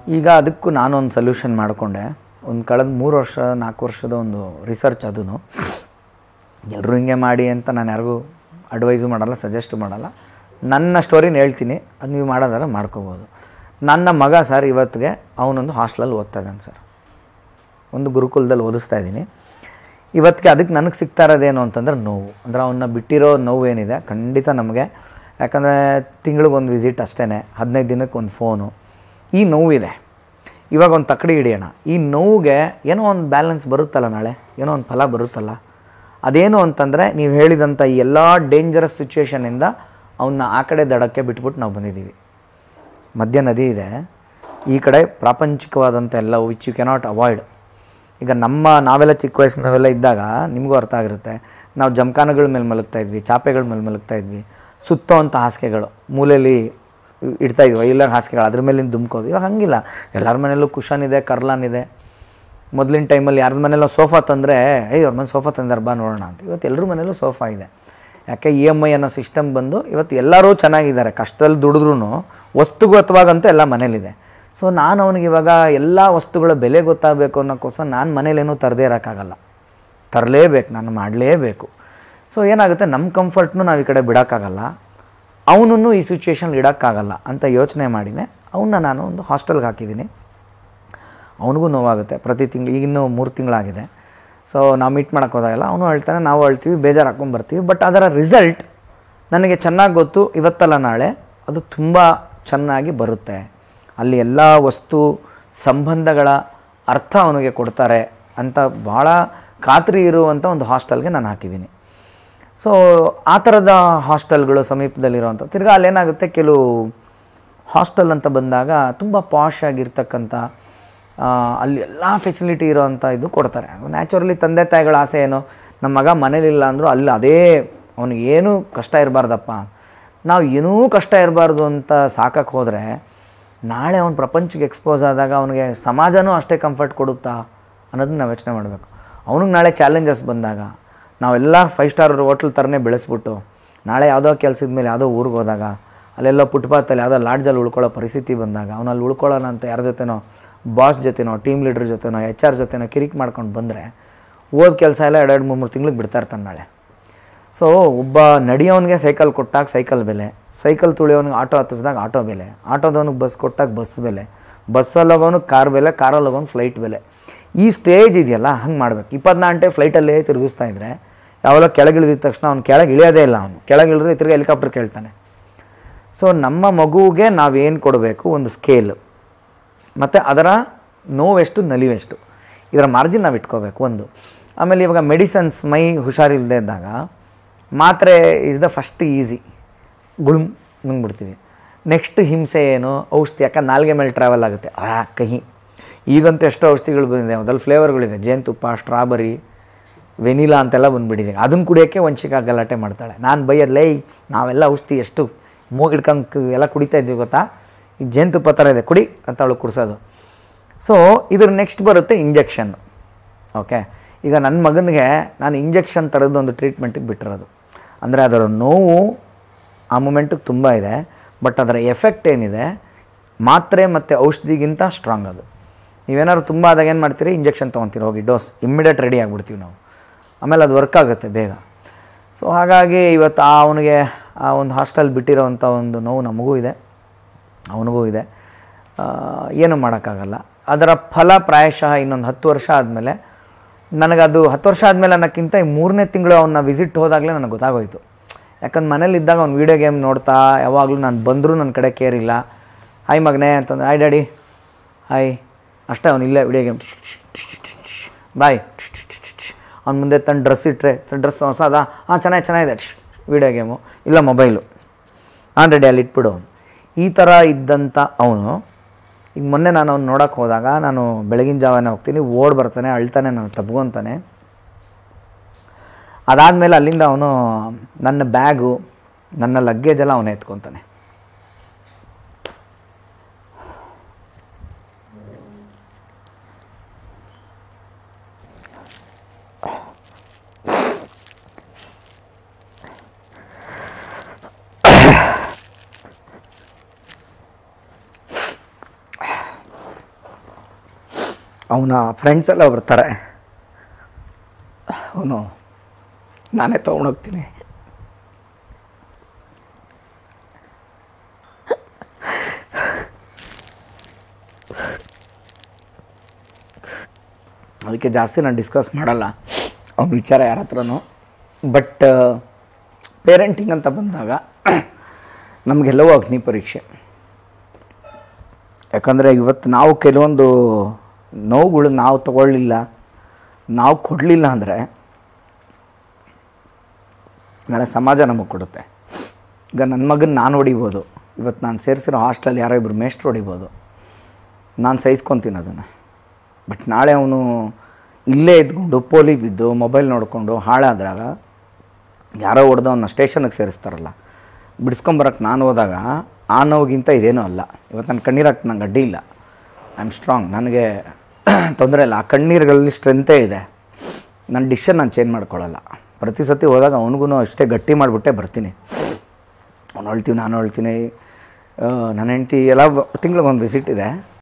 ಈಗ ಅದಕ್ಕೂ ನಾನೊಂದು ಸೊಲ್ಯೂಷನ್ ಮಾಡಿಕೊಂಡೆ. ಒಂದು ಕಳೆದ 3 ವರ್ಷ 4 ವರ್ಷದ ಒಂದು ರಿಸರ್ಚ್. ಅದೂ ಎಲ್ಲರೂ ಹಿಂಗೆ ಮಾಡಿ ಅಂತ ನಾನು ಯಾರಿಗೂ ಅಡ್ವೈಸು ಮಾಡಲ್ಲ, ಸಜೆಸ್ಟು ಮಾಡಲ್ಲ. ನನ್ನ ಸ್ಟೋರಿನ ಹೇಳ್ತೀನಿ, ಅದು ನೀವು ಮಾಡೋದಾದ್ರೆ ಮಾಡ್ಕೋಬೋದು. ನನ್ನ ಮಗ ಸರ್ ಇವತ್ತಿಗೆ ಅವನೊಂದು ಹಾಸ್ಟೆಲಲ್ಲಿ ಓದ್ತಾ ಇದ್ದಾನೆ ಸರ್. ಒಂದು ಗುರುಕುಲದಲ್ಲಿ ಓದಿಸ್ತಾ ಇದ್ದೀನಿ. ಇವತ್ತಿಗೆ ಅದಕ್ಕೆ ನನಗೆ ಸಿಗ್ತಾ ಇರೋದೇನು ಅಂತಂದ್ರೆ ನೋವು. ಅಂದರೆ ಅವನ್ನ ಬಿಟ್ಟಿರೋ ನೋವು ಏನಿದೆ ಖಂಡಿತ ನಮಗೆ. ಯಾಕಂದರೆ ತಿಂಗಳಿಗೊಂದು ವಿಸಿಟ್ ಅಷ್ಟೇ, 15 ದಿನಕ್ಕೆ ಒಂದು ಫೋನು. ಈ ನೋವಿದೆ. ಇವಾಗ ಒಂದು ತಕ್ಕಡಿ ಹಿಡಿಯೋಣ. ಈ ನೋವಿಗೆ ಏನೋ ಒಂದು ಬ್ಯಾಲೆನ್ಸ್ ಬರುತ್ತಲ್ಲ, ನಾಳೆ ಏನೋ ಒಂದು ಫಲ ಬರುತ್ತಲ್ಲ. ಅದೇನು ಅಂತಂದರೆ ನೀವು ಹೇಳಿದಂಥ ಈ ಎಲ್ಲ ಡೇಂಜರಸ್ ಸಿಚುವೇಷನಿಂದ ಅವನ್ನ ಆ ಕಡೆ ದಡಕ್ಕೆ ಬಿಟ್ಬಿಟ್ಟು ನಾವು ಬಂದಿದ್ದೀವಿ. ಮಧ್ಯ ನದಿ ಇದೆ, ಈ ಕಡೆ ಪ್ರಾಪಂಚಿಕವಾದಂಥ ಎಲ್ಲ ವಿಚ್ ಯು ಕೆನಾಟ್ ಅವಾಯ್ಡ್. ಈಗ ನಾವೆಲ್ಲ ಚಿಕ್ಕ ವಯಸ್ಸಿನವೆಲ್ಲ ಇದ್ದಾಗ ನಿಮಗೂ ಅರ್ಥ ಆಗಿರುತ್ತೆ. ನಾವು ಜಮಖಾನಗಳ ಮೇಲೆ ಮಲಗ್ತಾಯಿದ್ವಿ, ಚಾಪೆಗಳ ಮೇಲೆ ಮಲಗ್ತಾಯಿದ್ವಿ. ಸುತ್ತೋವಂಥ ಹಾಸಿಗೆಗಳು ಮೂಲೆಯಲ್ಲಿ ಇಡ್ತಾಯಿದ್ವಿ, ಇಲ್ಲ ಹಾಸಿಗೆಗಳು, ಅದ್ರ ಮೇಲಿಂದ ದುಮ್ಕೋದು. ಇವಾಗ ಹಂಗಿಲ್ಲ. ಎಲ್ಲರ ಮನೆಯಲ್ಲೂ ಕುಷನ್ ಇದೆ, ಕರ್ಲಾನ್ ಇದೆ. ಮೊದಲಿನ ಟೈಮಲ್ಲಿ ಯಾರ್ದ ಮನೆಯಲ್ಲೋ ಸೋಫಾ ತಂದರೆ ಅವ್ರ ಮನೆ ಸೋಫಾ ತಂದಾರ ಬಾ ನೋಡೋಣ ಅಂತ. ಇವತ್ತು ಎಲ್ಲರ ಮನೆಯಲ್ಲೂ ಸೋಫಾ ಇದೆ. ಯಾಕೆ EMI ಅನ್ನೋ ಸಿಸ್ಟಮ್ ಬಂದು ಇವತ್ತು ಎಲ್ಲರೂ ಚೆನ್ನಾಗಿದ್ದಾರೆ. ಕಷ್ಟದಲ್ಲಿ ದುಡಿದ್ರೂ ವಸ್ತುಗತವಾಗಂತೂ ಎಲ್ಲ ಮನೇಲಿದೆ. ಸೊ ನಾನು ಅವನಿಗೆ ಇವಾಗ ಎಲ್ಲ ವಸ್ತುಗಳ ಬೆಲೆ ಗೊತ್ತಾಗಬೇಕು ಅನ್ನೋಕ್ಕೋಸ್ಕರ ನಾನು ಮನೇಲೇನೂ ತರದೇ ಇರೋಕ್ಕಾಗಲ್ಲ, ತರಲೇಬೇಕು, ನಾನು ಮಾಡಲೇಬೇಕು. ಸೊ ಏನಾಗುತ್ತೆ, ನಮ್ಮ ಕಂಫರ್ಟ್ನು ನಾವು ಈ ಕಡೆ ಬಿಡೋಕ್ಕಾಗಲ್ಲ, ಅವನನ್ನು ಈ ಸಿಚುವೇಷನ್ ಇಡೋಕ್ಕಾಗಲ್ಲ ಅಂತ ಯೋಚನೆ ಮಾಡಿನೇ ಅವನ್ನ ನಾನು ಒಂದು ಹಾಸ್ಟೆಲ್ಗೆ ಹಾಕಿದ್ದೀನಿ. ಅವನಿಗೂ ನೋವಾಗುತ್ತೆ ಪ್ರತಿ ತಿಂಗಳು. ಈಗಿನ್ನೂ 3 ತಿಂಗಳಾಗಿದೆ. ಸೊ ನಾವು ಮೀಟ್ ಮಾಡೋಕ್ಕೆ ಹೋದಾಗೆಲ್ಲ ಅವನು ಹೇಳ್ತಾನೆ, ನಾವು ಹೇಳ್ತೀವಿ, ಬೇಜಾರು ಹಾಕ್ಕೊಂಬರ್ತೀವಿ. ಬಟ್ ಅದರ ರಿಸಲ್ಟ್ ನನಗೆ ಚೆನ್ನಾಗಿ ಗೊತ್ತು. ಇವತ್ತಲ್ಲ ನಾಳೆ ಅದು ತುಂಬ ಚೆನ್ನಾಗಿ ಬರುತ್ತೆ. ಅಲ್ಲಿ ಎಲ್ಲ ವಸ್ತು ಸಂಬಂಧಗಳ ಅರ್ಥ ಅವನಿಗೆ ಕೊಡ್ತಾರೆ ಅಂತ ಭಾಳ ಖಾತ್ರಿ ಇರುವಂಥ ಒಂದು ಹಾಸ್ಟೆಲ್ಗೆ ನಾನು ಹಾಕಿದ್ದೀನಿ. ಸೊ ಆ ಥರದ ಹಾಸ್ಟೆಲ್ಗಳು ಸಮೀಪದಲ್ಲಿರುವಂಥ. ತಿರ್ಗಿ ಅಲ್ಲೇನಾಗುತ್ತೆ, ಕೆಲವು ಹಾಸ್ಟೆಲ್ ಅಂತ ಬಂದಾಗ ತುಂಬ ಪಾಶ್ ಆಗಿರ್ತಕ್ಕಂಥ, ಅಲ್ಲಿ ಎಲ್ಲ ಫೆಸಿಲಿಟಿ ಇರೋವಂಥ ಇದು ಕೊಡ್ತಾರೆ. ನ್ಯಾಚುರಲಿ ತಂದೆ ತಾಯಿಗಳ ಆಸೆ ಏನು, ನಮ್ಮ ಮಗ ಮನೇಲಿಲ್ಲ ಅಂದರೂ ಅಲ್ಲಿ ಅದೇ ಅವನಿಗೆ ಏನೂ ಕಷ್ಟ ಇರಬಾರ್ದಪ್ಪ, ನಾವು ಏನೂ ಕಷ್ಟ ಇರಬಾರ್ದು ಅಂತ ಸಾಕಕ್ಕೆ ಹೋದರೆ ನಾಳೆ ಅವನು ಪ್ರಪಂಚಕ್ಕೆ ಎಕ್ಸ್ಪೋಸ್ ಆದಾಗ ಅವನಿಗೆ ಸಮಾಜನೂ ಅಷ್ಟೇ ಕಂಫರ್ಟ್ ಕೊಡುತ್ತಾ ಅನ್ನೋದನ್ನ ನಾವು ಯೋಚನೆ ಮಾಡಬೇಕು. ಅವನಿಗೆ ನಾಳೆ ಚಾಲೆಂಜಸ್ ಬಂದಾಗ ನಾವೆಲ್ಲ 5 ಸ್ಟಾರ್ ಹೋಟ್ಲ್ ಥರನೇ ಬೆಳೆಸ್ಬಿಟ್ಟು ನಾಳೆ ಯಾವುದೋ ಕೆಲಸದ ಮೇಲೆ ಯಾವುದೋ ಊರಿಗೆ ಹೋದಾಗ ಅಲ್ಲೆಲ್ಲ ಫುಟ್ಪಾತಲ್ಲಿ ಯಾವುದೋ ಲಾಡ್ಜಲ್ಲಿ ಉಳ್ಕೊಳ್ಳೋ ಪರಿಸ್ಥಿತಿ ಬಂದಾಗ ಅವನು ಅಲ್ಲಿ ಉಳ್ಕೊಳ್ಳೋಣ ಅಂತ ಯಾರ ಜೊತೆನೋ, ಬಾಸ್ ಜೊತೆನೋ, ಟೀಮ್ ಲೀಡ್ರ್ ಜೊತೆನೋ, HR ಜೊತೆನೋ ಕಿರಿಕ್ ಮಾಡ್ಕೊಂಡು ಬಂದರೆ ಓದ್ ಕೆಲಸ ಎಲ್ಲ 2-3 ತಿಂಗಳಿಗೆ ಬಿಡ್ತಾ ಇರ್ತಾನೆ ನಾಳೆ. ಸೊ ಒಬ್ಬ ನಡೆಯೋನಿಗೆ ಸೈಕಲ್ ಕೊಟ್ಟಾಗ ಸೈಕಲ್ ಬೆಲೆ, ಸೈಕಲ್ ತುಳಿಯೋನಿಗೆ ಆಟೋ ಹತ್ತಿಸಿದಾಗ ಆಟೋ ಬೆಲೆ, ಆಟೋದವನಿಗೆ ಬಸ್ ಕೊಟ್ಟಾಗ ಬಸ್ ಬೆಲೆ, ಬಸ್ಸಲ್ಲಿ ಹೋಗೋನಿಗೆ ಕಾರ್ ಬೆಲೆ, ಕಾರಲ್ಲಿ ಹೋಗೋನು ಫ್ಲೈಟ್ ಬೆಲೆ. ಈ ಸ್ಟೇಜ್ ಇದೆಯಲ್ಲ, ಹಂಗೆ ಮಾಡಬೇಕು. 24 ಗಂಟೆ ಫ್ಲೈಟಲ್ಲೇ ತಿರುಗಿಸ್ತಾ ಇದ್ದರೆ ಯಾವೆಲ್ಲ ಕೆಳಗಿಳಿದ ತಕ್ಷಣ ಅವ್ನು ಕೆಳಗೆ ಇಳಿಯೋದೇ ಇಲ್ಲ. ಅವನು ಕೆಳಗಿಳಿದ್ರೆ ತಿರ್ಗಿ ಹೆಲಿಕಾಪ್ಟರ್ ಕೇಳ್ತಾನೆ. ಸೊ ನಮ್ಮ ಮಗುವಿಗೆ ನಾವೇನು ಕೊಡಬೇಕು, ಒಂದು ಸ್ಕೇಲ್ ಮತ್ತು ಅದರ ನೋವೆಷ್ಟು ನಲಿವೆಷ್ಟು, ಇದರ ಮಾರ್ಜಿನ್ ನಾವು ಇಟ್ಕೋಬೇಕು ಒಂದು. ಆಮೇಲೆ ಇವಾಗ ಮೆಡಿಸನ್ಸ್, ಮೈ ಹುಷಾರಿಲ್ಲದೆ ಇದ್ದಾಗ ಮಾತ್ರೆ ಈಸ್ ದ ಫಸ್ಟ್ ಈಸಿ, ಗುಳುಮ್ ನುಂಗ್ಬಿಡ್ತೀವಿ. ನೆಕ್ಸ್ಟ್ ಹಿಂಸೆ ಏನು, ಔಷಧಿ. ಯಾಕಂದ್ರೆ ನಾಲ್ಗೆ ಮೇಲೆ ಟ್ರಾವೆಲ್ ಆಗುತ್ತೆ, ಕಹಿ. ಈಗಂತೂ ಎಷ್ಟೋ ಔಷಧಿಗಳು ಬಂದಿದೆ, ಅದ್ರಲ್ಲಿ ಫ್ಲೇವರ್ಗಳಿದೆ, ಜೇನುತುಪ್ಪ, ಸ್ಟ್ರಾಬೆರಿ, ವೆನಿಲಾ ಅಂತೆಲ್ಲ ಬಂದುಬಿಟ್ಟಿದೆ. ಅದನ್ನು ಕುಡಿಯೋಕ್ಕೆ ವಂಚಿಕಾಗಿ ಗಲಾಟೆ ಮಾಡ್ತಾಳೆ. ನಾನು ಬೈಯಲ್ಲೇ, ನಾವೆಲ್ಲ ಔಷಧಿ ಎಷ್ಟು ಮೂಗಿಡ್ಕಂಗೆ ಎಲ್ಲ ಕುಡಿತಾ ಇದ್ವಿ ಗೊತ್ತಾ, ಈ ಜೇನುತುಪ್ಪ ಥರ ಇದೆ ಕುಡಿ ಅಂತ ಅವಳು ಕುಡಿಸೋದು. ಸೊ ಇದ್ರ ನೆಕ್ಸ್ಟ್ ಬರುತ್ತೆ ಇಂಜೆಕ್ಷನ್. ಓಕೆ, ಈಗ ನನ್ನ ಮಗನಿಗೆ ನಾನು ಇಂಜೆಕ್ಷನ್ ಥರದ್ದೊಂದು ಟ್ರೀಟ್ಮೆಂಟಿಗೆ ಬಿಟ್ಟಿರೋದು. ಅಂದರೆ ಅದರ ನೋವು ಆ ಮೂಮೆಂಟಿಗೆ ತುಂಬ ಇದೆ, ಬಟ್ ಅದರ ಎಫೆಕ್ಟ್ ಏನಿದೆ ಮಾತ್ರೆ ಮತ್ತು ಔಷಧಿಗಿಂತ ಸ್ಟ್ರಾಂಗ್. ಅದು ನೀವೇನಾದ್ರು ತುಂಬ ಆದಾಗ ಏನು ಮಾಡ್ತೀರಿ, ಇಂಜೆಕ್ಷನ್ ತೊಗೊತೀರಿ, ಹೋಗಿ ಡೋಸ್ ಇಮ್ಮಿಡಿಯೇಟ್ ರೆಡಿ ಆಗಿಬಿಡ್ತೀವಿ ನಾವು. ಆಮೇಲೆ ಅದು ವರ್ಕ್ ಆಗುತ್ತೆ ಬೇಗ. ಸೊ ಹಾಗಾಗಿ ಇವತ್ತು ಅವನಿಗೆ ಆ ಒಂದು ಹಾಸ್ಟೆಲ್ ಬಿಟ್ಟಿರೋವಂಥ ಒಂದು ನೋವು ನಮಗೂ ಇದೆ, ಅವನಿಗೂ ಇದೆ. ಏನೂ ಮಾಡೋಕ್ಕಾಗಲ್ಲ. ಅದರ ಫಲ ಪ್ರಾಯಶಃ ಇನ್ನೊಂದು 10 ವರ್ಷ ಆದಮೇಲೆ ನನಗದು 10 ವರ್ಷ ಆದಮೇಲೆ ಅನ್ನೋಕ್ಕಿಂತ ಈ 3ನೇ ತಿಂಗಳು ಅವನ್ನ ವಿಸಿಟ್ ಹೋದಾಗಲೇ ನನಗೆ ಗೊತ್ತಾಗೋಯಿತು. ಯಾಕಂದ್ರೆ ಮನೇಲಿದ್ದಾಗ ಅವ್ನು ವೀಡಿಯೋ ಗೇಮ್ ನೋಡ್ತಾ, ಯಾವಾಗಲೂ ನಾನು ಬಂದರೂ ನನ್ನ ಕಡೆ ಕೇರ್ ಇಲ್ಲ. ಹಾಯ್ ಮಗನೇ ಅಂತಂದ್ರೆ ಹಾಯ್ ಡ್ಯಾಡಿ, ಹಾಯ್ ಅಷ್ಟೇ. ಅವನು ಇಲ್ಲೇ ವೀಡಿಯೋ ಗೇಮ್, ಬಾಯ್. ಅವ್ನು ಮುಂದೆ ತನ್ನ ಡ್ರೆಸ್ ಇಟ್ಟರೆ, ಡ್ರೆಸ್ ಹೊಸದಾ, ಚೆನ್ನಾಗಿದೆ, ವೀಡಿಯೋ ಗೇಮು, ಇಲ್ಲ ಮೊಬೈಲು, ರೆಡಿ ಅಲ್ಲಿ ಇಟ್ಬಿಡು. ಈ ಥರ ಇದ್ದಂಥ ಅವನು ಈಗ ಮೊನ್ನೆ ನಾನು ಅವ್ನು ನೋಡೋಕ್ಕೆ ಹೋದಾಗ, ನಾನು ಬೆಳಗಿನ ಜಾವನೇ ಹೋಗ್ತೀನಿ, ಓಡಿ ಬರ್ತಾನೆ, ಅಳ್ತಾನೆ, ನಾನು ತಬ್ಕೊತಾನೆ. ಅದಾದಮೇಲೆ ಅಲ್ಲಿಂದ ಅವನು ನನ್ನ ಬ್ಯಾಗು, ನನ್ನ ಲಗ್ಗೇಜೆಲ್ಲ ಅವನೇ ಎತ್ಕೊತಾನೆ. ಅವನ ಫ್ರೆಂಡ್ಸ್ ಎಲ್ಲ ಬರ್ತಾರೆ, ಅವನು ನಾನೇ ತೊಗೊಂಡೋಗ್ತೀನಿ. ಅದಕ್ಕೆ ಜಾಸ್ತಿ ನಾನು ಡಿಸ್ಕಸ್ ಮಾಡಲ್ಲ ಅವನ ವಿಚಾರ ಯಾರ ಹತ್ರನೂ. ಬಟ್ ಪೇರೆಂಟಿಂಗ್ ಅಂತ ಬಂದಾಗ ನಮಗೆಲ್ಲವೂ ಅಗ್ನಿ ಪರೀಕ್ಷೆ. ಯಾಕಂದರೆ ಇವತ್ತು ನಾವು ಕೆಲವೊಂದು ನೋವುಗಳು ನಾವು ತಗೊಳ್ಳಿಲ್ಲ, ನಾವು ಕೊಡಲಿಲ್ಲ ಅಂದರೆ ನಾಳೆ ಸಮಾಜ ನಮಗೆ ಕೊಡುತ್ತೆ. ಈಗ ನನ್ನ ಮಗನ ನಾನು ಹೊಡಿಬೋದು, ಇವತ್ತು ನಾನು ಸೇರಿಸಿರೋ ಹಾಸ್ಟೆಲಲ್ಲಿ ಯಾರೋ ಇಬ್ಬರು ಮೇಷ್ಟ್ರು ಹೊಡಿಬೋದು, ನಾನು ಸಹಿಸ್ಕೊತೀನಿ ಅದನ್ನು. ಬಟ್ ನಾಳೆ ಅವನು ಇಲ್ಲೇ ಇದ್ಕೊಂಡು ಪೋಲಿ ಬಿದ್ದು ಮೊಬೈಲ್ ನೋಡಿಕೊಂಡು ಹಾಳಾದಾಗ ಯಾರೋ ಹೊಡೆದು ಅವನ್ನ ಸ್ಟೇಷನ್ಗೆ ಸೇರಿಸ್ತಾರಲ್ಲ, ಬಿಡಿಸ್ಕೊಂಬರಕ್ಕೆ ನಾನು ಹೋದಾಗ ಆ ನೋವಿಗಿಂತ ಇದೇನೂ ಅಲ್ಲ. ಇವತ್ತು ನನ್ನ ಕಣ್ಣೀರಾಗ್ತದೆ, ನಂಗೆ ಅಡ್ಡಿ ಇಲ್ಲ, ಐ ಆಮ್ ಸ್ಟ್ರಾಂಗ್, ನನಗೆ ತೊಂದರೆ ಇಲ್ಲ. ಆ ಕಣ್ಣೀರುಗಳಲ್ಲಿ ಸ್ಟ್ರೆಂತೇ ಇದೆ. ನನ್ನ ಡಿಸಿಷನ್ ನಾನು ಚೇಂಜ್ ಮಾಡ್ಕೊಳ್ಳಲ್ಲ. ಪ್ರತಿ ಸತಿ ಹೋದಾಗ ಅವನಿಗೂ ಅಷ್ಟೇ ಗಟ್ಟಿ ಮಾಡಿಬಿಟ್ಟೆ ಬರ್ತೀನಿ. ಅವ್ನು ಹೇಳ್ತೀವಿ, ನಾನು ಹೇಳ್ತೀನಿ. ನನ್ನ ಹೆಂಡ್ತಿ ಎಲ್ಲ ತಿಂಗ್ಳಿಗೆ ಒಂದು ವಿಸಿಟ್ ಇದೆ,